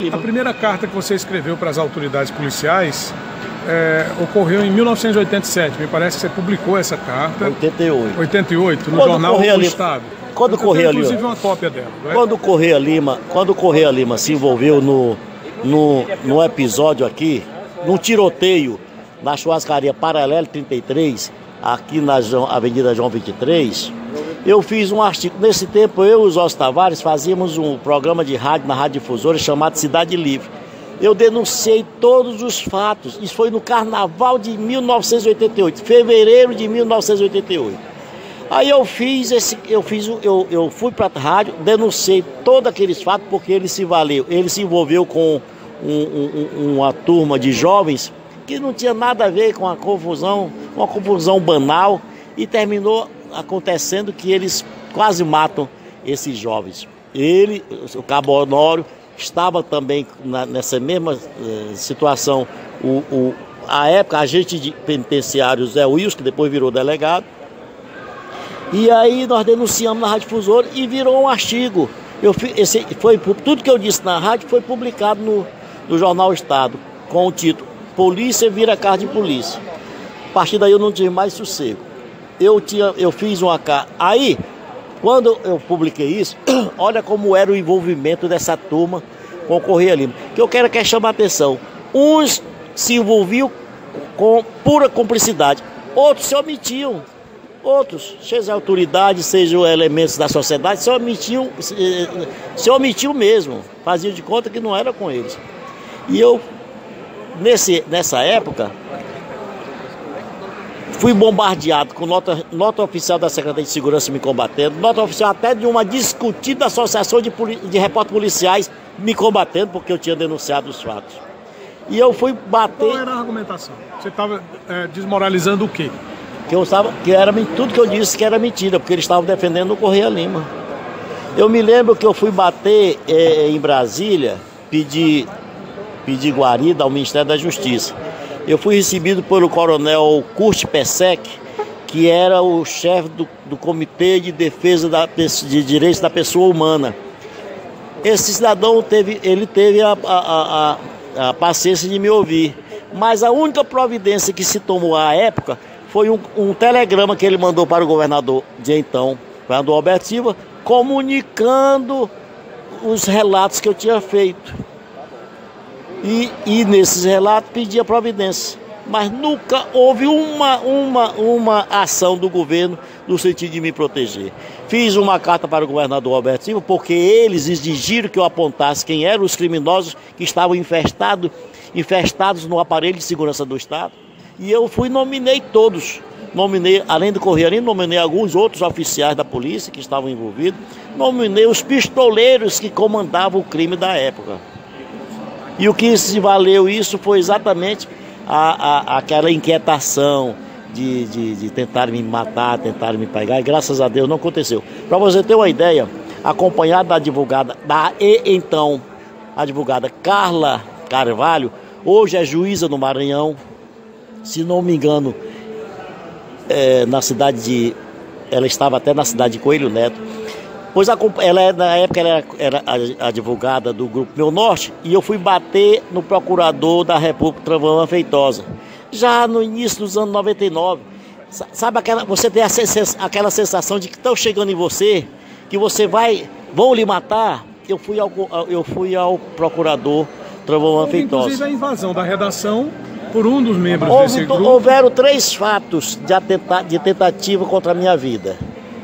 A primeira carta que você escreveu para as autoridades policiais ocorreu em 1987. Me parece que você publicou essa carta. 88, no jornal O Estado. Quando Correia Lima, inclusive uma cópia dela. Quando Correia Lima se envolveu no episódio aqui, num tiroteio na churrascaria Paralelo 33, aqui na Avenida João 23, eu fiz um artigo. Nesse tempo, eu e os Ossos Tavares fazíamos um programa de rádio na Rádio Difusora chamado Cidade Livre. Eu denunciei todos os fatos. Isso foi no Carnaval de 1988, fevereiro de 1988. Aí eu fui para a rádio, denunciei todos aqueles fatos porque ele se envolveu com uma turma de jovens que não tinha nada a ver com uma confusão banal, e terminou acontecendo que eles quase matam esses jovens. Ele, o Cabo Honório, estava também nessa mesma situação. A época, agente de penitenciário Zé Wilson, que depois virou delegado. E aí nós denunciamos na Rádio Difusora e virou um artigo. Tudo que eu disse na rádio foi publicado no jornal O Estado, com o título Polícia vira carta de polícia. A partir daí eu não tive mais sossego. Eu fiz uma carta. Aí, quando eu publiquei isso, olha como era o envolvimento dessa turma com o Correia Lima. Que eu quero chamar a atenção. Uns se envolviam com pura cumplicidade, outros se omitiam. Outros, seja autoridade, sejam elementos da sociedade, se omitiam mesmo. Faziam de conta que não era com eles. E eu, nessa época, fui bombardeado com nota oficial da Secretaria de Segurança me combatendo, nota oficial até de uma discutida associação de repórteres policiais me combatendo porque eu tinha denunciado os fatos. E eu fui bater... Qual era a argumentação? Você estava desmoralizando o quê? Que era tudo que eu disse que era mentira, porque eles estavam defendendo o Correia Lima. Eu me lembro que eu fui bater em Brasília, pedir guarida ao Ministério da Justiça. Eu fui recebido pelo coronel Kurt Pesek, que era o chefe do Comitê de Defesa de Direitos da Pessoa Humana. Esse cidadão teve a paciência de me ouvir, mas a única providência que se tomou à época foi um telegrama que ele mandou para o governador de então, o governador Alberto Silva, comunicando os relatos que eu tinha feito. E nesses relatos pedia providência. Mas nunca houve uma ação do governo no sentido de me proteger. Fiz uma carta para o governador Alberto Silva porque eles exigiram que eu apontasse quem eram os criminosos que estavam infestados no aparelho de segurança do Estado. E eu nominei todos. Além do Correia Lima, nominei alguns outros oficiais da polícia que estavam envolvidos. Nominei os pistoleiros que comandavam o crime da época. E o que se valeu isso foi exatamente aquela inquietação de tentar me matar, tentar me pegar. E graças a Deus não aconteceu. Para você ter uma ideia, acompanhado da advogada, então advogada Carla Carvalho, hoje é juíza no Maranhão, se não me engano, ela estava até na cidade de Coelho Neto. Pois na época ela era advogada do Grupo Meu Norte, e eu fui bater no procurador da República, Travão Feitosa, já no início dos anos 99. Sabe você tem aquela sensação de que estão chegando em você, que vão lhe matar? Eu fui ao procurador Travão Feitosa. Inclusive a invasão da redação por um dos membros desse grupo. Houveram 3 fatos de tentativa contra a minha vida.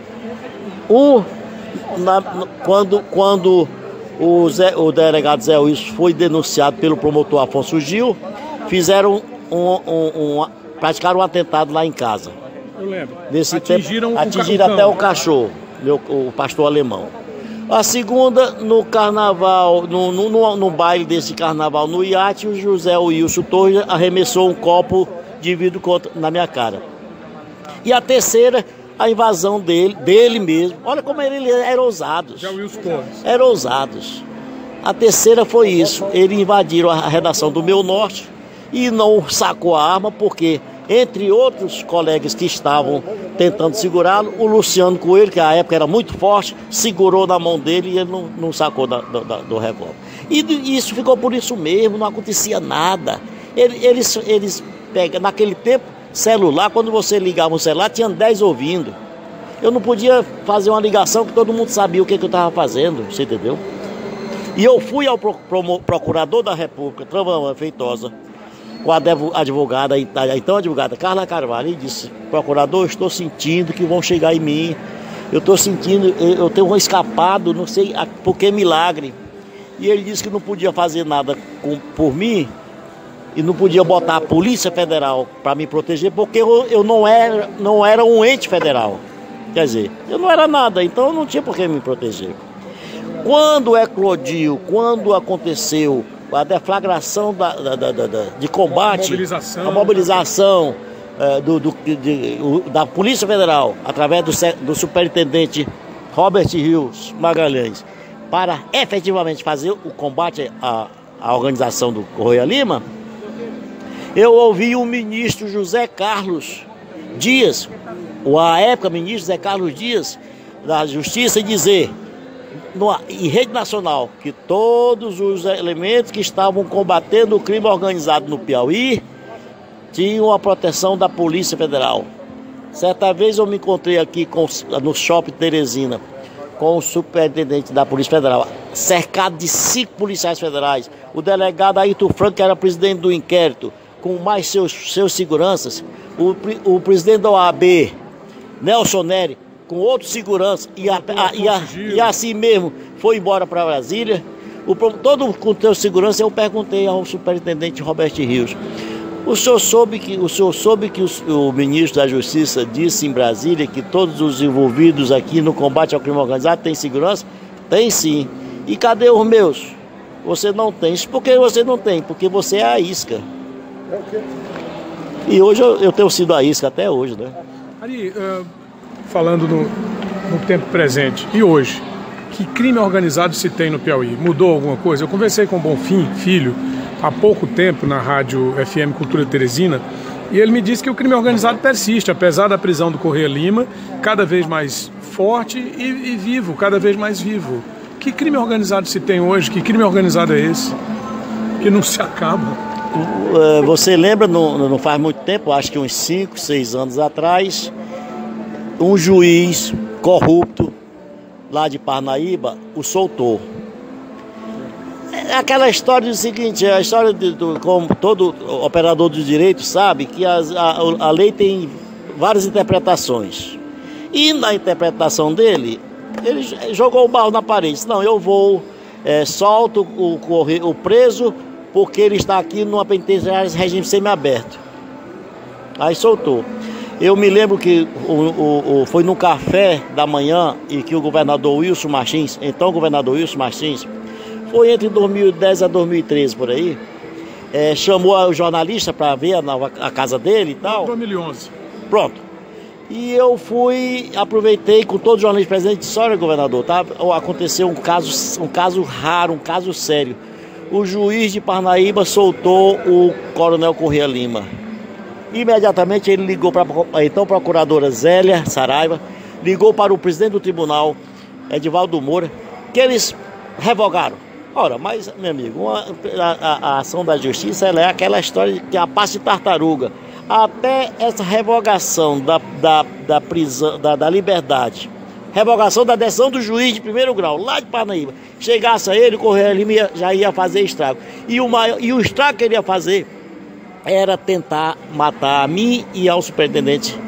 Quando o delegado Zé Wilson foi denunciado pelo promotor Afonso Gil, fizeram praticaram um atentado lá em casa. Eu lembro. Atingiram até o cachorro, o pastor alemão. A segunda, no carnaval, no baile desse carnaval no iate, o José Wilson Torres arremessou um copo de vidro na minha cara. E a terceira, a invasão dele mesmo. Olha como eles eram ousados. Eram ousados. A terceira foi isso. Eles invadiram a redação do Meu Norte e não sacou a arma porque, entre outros colegas que estavam tentando segurá-lo, o Luciano Coelho, que à época era muito forte, segurou na mão dele e ele não sacou do revólver. E isso ficou por isso mesmo, não acontecia nada. Eles pegam, naquele tempo, celular, quando você ligava o celular, tinha 10 ouvindo. Eu não podia fazer uma ligação que todo mundo sabia o que eu estava fazendo, você entendeu? E eu fui ao procurador da República, Trovão Feitosa, com a advogada, a então advogada Carla Carvalho, e disse: procurador, eu estou sentindo que vão chegar em mim, eu estou sentindo, eu tenho um escapado, não sei por que milagre. E ele disse que não podia fazer nada por mim, e não podia botar a Polícia Federal para me proteger, porque eu não era um ente federal. Quer dizer, eu não era nada, então eu não tinha por que me proteger. Quando eclodiu, quando aconteceu a deflagração de combate, a mobilização da Polícia Federal, através do superintendente Robert Rios Magalhães, para efetivamente fazer o combate à organização do Correia Lima, eu ouvi o ministro José Carlos Dias, à época ministro José Carlos Dias da Justiça, dizer em rede nacional que todos os elementos que estavam combatendo o crime organizado no Piauí tinham a proteção da Polícia Federal. Certa vez eu me encontrei aqui no Shopping Teresina com o superintendente da Polícia Federal, cercado de 5 policiais federais, o delegado Ayrton Franco, que era presidente do inquérito, com mais seus seguranças, o presidente da OAB, Nelson Neri, com outros seguranças, e assim mesmo foi embora para Brasília. Todo com teu segurança, eu perguntei ao superintendente Robert Rios: o senhor soube que o ministro da Justiça disse em Brasília que todos os envolvidos aqui no combate ao crime organizado têm segurança? Tem sim. E cadê os meus? Você não tem. Por que você não tem? Porque você é a isca. E hoje eu tenho sido a isca até hoje, né? Ari, falando no tempo presente e hoje, que crime organizado se tem no Piauí? Mudou alguma coisa? Eu conversei com o Bonfim Filho há pouco tempo na rádio FM Cultura Teresina, e ele me disse que o crime organizado persiste, apesar da prisão do Correia Lima, cada vez mais forte e vivo, cada vez mais vivo. Que crime organizado se tem hoje? Que crime organizado é esse? Que não se acaba. Você lembra, não faz muito tempo, acho que uns 5, 6 anos atrás, um juiz corrupto lá de Parnaíba o soltou. Aquela história do seguinte, a história como todo operador do direito sabe, que a lei tem várias interpretações. E na interpretação dele, ele jogou o barro na parede. Disse: não, eu vou, solto o preso porque ele está aqui numa penitenciária de regime semiaberto. Aí soltou. Eu me lembro que foi num café da manhã e que o governador Wilson Martins, então o governador Wilson Martins, foi entre 2010 a 2013 por aí, chamou o jornalista para ver a casa dele e tal. 2011. Pronto. E eu aproveitei com todos os jornalistas presentes e disse: olha, governador, tá? Aconteceu um caso raro, um caso sério. O juiz de Parnaíba soltou o coronel Correia Lima. Imediatamente ele ligou para a então procuradora Zélia Saraiva, ligou para o presidente do tribunal, Edivaldo Moura, que eles revogaram. Ora, mas, meu amigo, a ação da justiça, ela é aquela história que é a passe de tartaruga. Até essa revogação da prisão, da liberdade, revogação da decisão do juiz de primeiro grau, lá de Parnaíba, chegasse a ele, o Correia Lima já ia fazer estrago. E o estrago que ele ia fazer era tentar matar a mim e ao superintendente,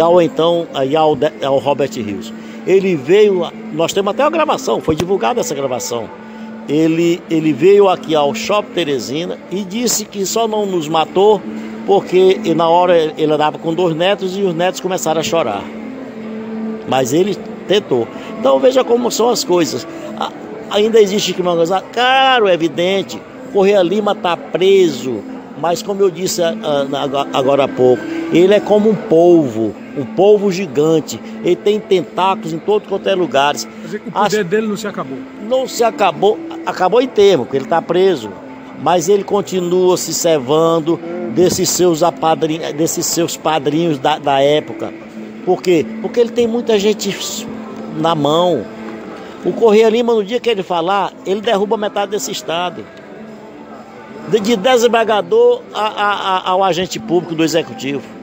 e ao Robert Rios. Ele veio, nós temos até uma gravação, foi divulgada essa gravação. Ele veio aqui ao Shopping Teresina e disse que só não nos matou porque na hora ele andava com 2 netos e os netos começaram a chorar. Mas ele tentou. Então veja como são as coisas. Ainda existe crime organizado? Claro, é evidente. Correia Lima está preso, mas como eu disse agora há pouco, ele é como um polvo gigante. Ele tem tentáculos em todo quanto é lugar. O poder dele não se acabou? Não se acabou, acabou em termo, porque ele está preso. Mas ele continua se servando desses seus padrinhos da época. Por quê? Porque ele tem muita gente na mão. O Correia Lima, no dia que ele falar, ele derruba metade desse estado. De desembargador ao agente público do executivo.